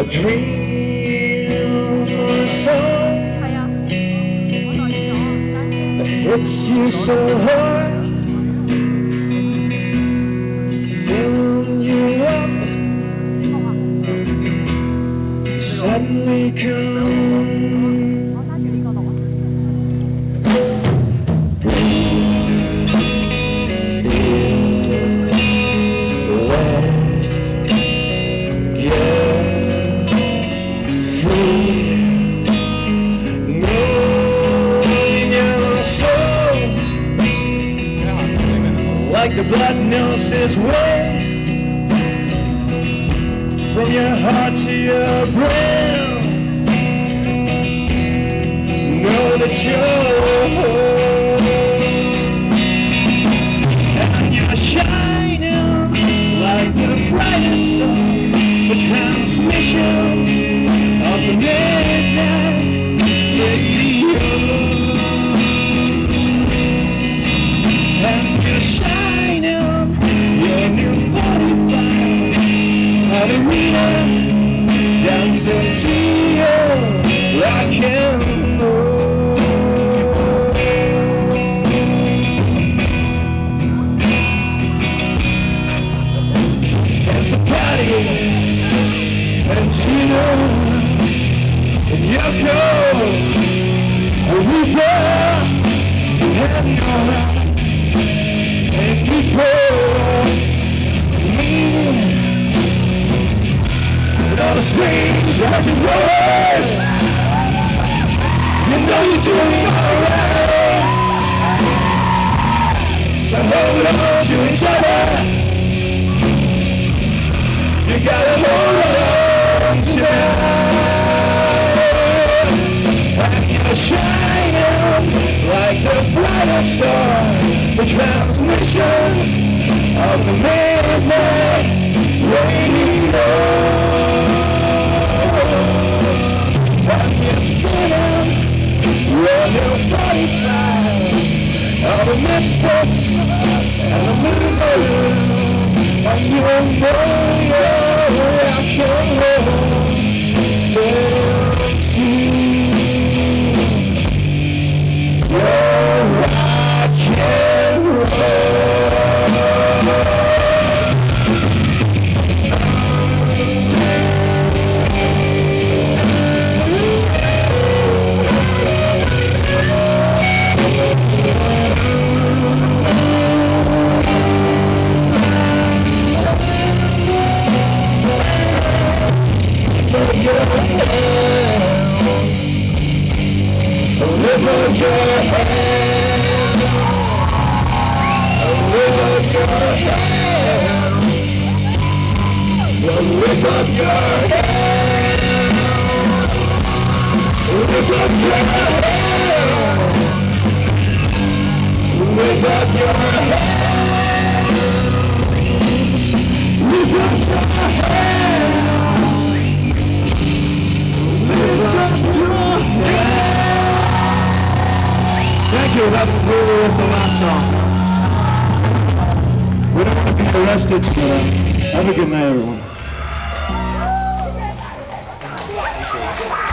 dream or a song that hits you so hard, filling you up, suddenly come. Like the blood knows its way from your heart to your brain, know that you're whole, and you're shining like the brightest star, the transmissions of the midnight radio, and you're shining your new 45 arena, dancing to your rock and roll. There's a party and Gino and Yoko, Aretha and Nora and people. All the things that you want, you know you're doing alright. So hold on to each other. You gotta hold on tonight. And you're shining like the brightest star, the transmission of the midnight radio. All the misfits and the losers, and you know you're rock and roll. You're rock and roll. Lift up your head, lift up your head, lift up your head, lift up your head, lift up your head. Thank you. That's the last song. We don't want to be arrested, so have a good night, everyone.